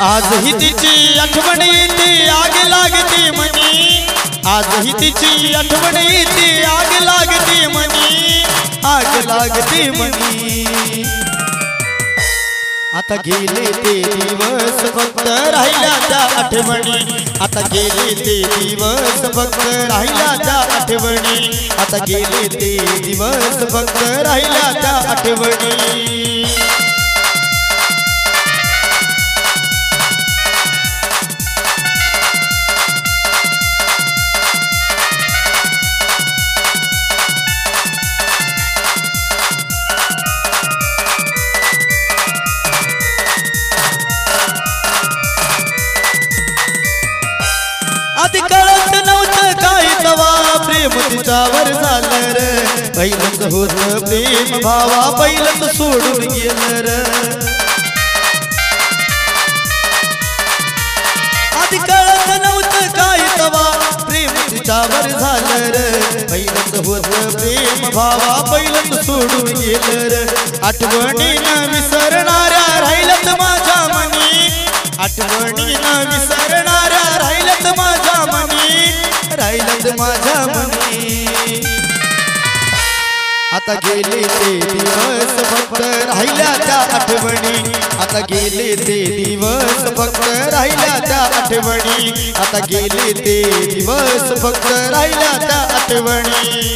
आजही तिची आठवण येते आग लागते मनी, आजही तिची आठवण येते आग लागते मनी, आग लागते मनी। आता गेले ते दिवस फक्त राहिल्या त्या आठवणी, आता गेले ते दिवस फक्त राहिल्या त्या आठवणी, आता गेले ते दिवस फक्त राहिल्या त्या आठवणी। आधी कळत नव्हतं काय तवा प्रेम तिच्यावर झालं र, पहिलंच होतं प्रेम भावा पहिलंच सोडून गेलं र। आधी कळत नव्हतं काय तवा प्रेम तिच्यावर झालं र, पहिलंच होतं प्रेम भावा पहिलंच सोडून गेलं र। आठवणीनं विसरणाऱ्या राहिलत माझ्या मनी, आठवणीनं विसरणाऱ्या राहिलत माझ्या मनी, राहिलत माझ्या मनी। आता गेले ते दिवस फक्त राहिल्या त्या आठवणी, आता गेले ते दिवस फक्त राहिल्या त्या आठवणी, आता गेले ते दिवस फक्त राहिल्या त्या आठवणी।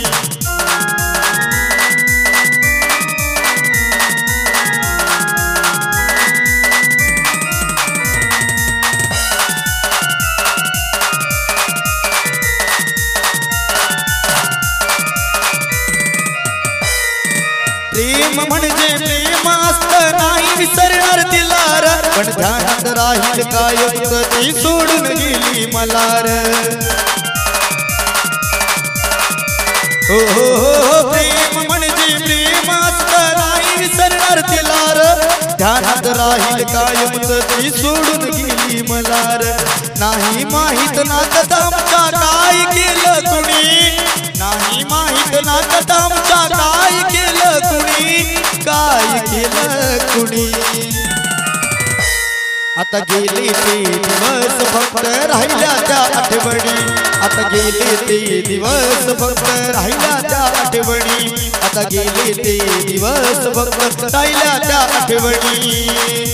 प्रेम म्हणजे प्रेम असतं नाही विसरणार तिला र, पण ध्यानात राहील कायम ती सोडून गेली मला र। हो हो हो प्रेम म्हणजे प्रेम असतं नाही विसरणार तिला र, ध्यानात राहील कायम ती सोडून गेली मला र। नाही माहित नातं आमच्या काय केलं कुणी, नाही माहित नातं आमच्या काय केलं कुणी, काय केलं कुणी। आता गेले ते दिवस फक्त राहिल्या त्या आठवणी, आता गेले ते दिवस फक्त राहिल्या त्या आठवणी, आता गेले ते दिवस फक्त राहिल्या त्या आठवणी।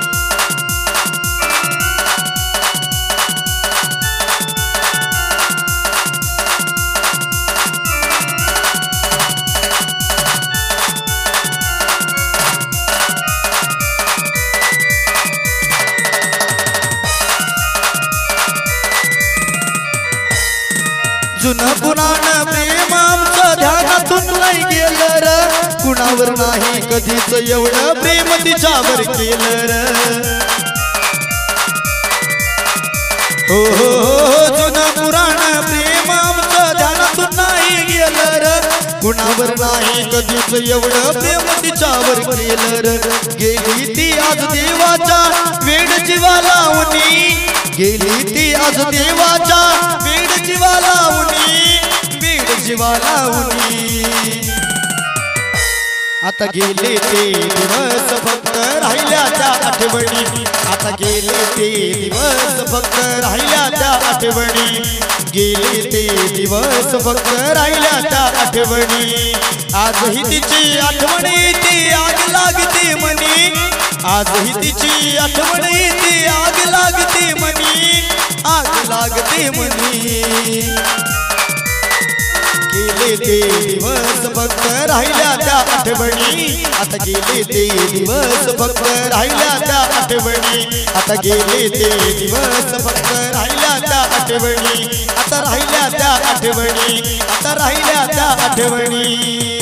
जुनं पुराण प्रेम आमचं ध्यानातून नाही गेलं र, कुणावर नाही कधीच एवढं प्रेम तिच्यावर केलं र। हो हो हो जुनं पुराण प्रेम आमचं ध्यानातून नाही गेलं र, कुणावर नाही कधीच एवढं प्रेम तिच्यावर केलं र। गेली ती आज देवाच्या वेड जीवा लावणी, गेली ती आज देवाच्या वेड जीवा लावणी, वेड जीवा लावणी। आता गेले ते दिवस फक्त राहिल्या त्या आठवणी, आता गेले ते दिवस फक्त राहिल्या त्या आठवणी, गेले ते दिवस फक्त राहिल्या त्या आठवणी। आजही तिची आठवण येते आग लागते मनी, आजही तिची आठवण येते आग लागते मनी, आग लागते मनी। गेले ते दिवस फक्त राहिल्या त्या आठवणी, आता गेले ते दिवस फक्त राहिल्या त्या आठवणी, आता गेले ते दिवस फक्त राहिल्या त्या आठवणी, आता राहिल्या त्या आठवणी, आता राहिल्या त्या आठवणी।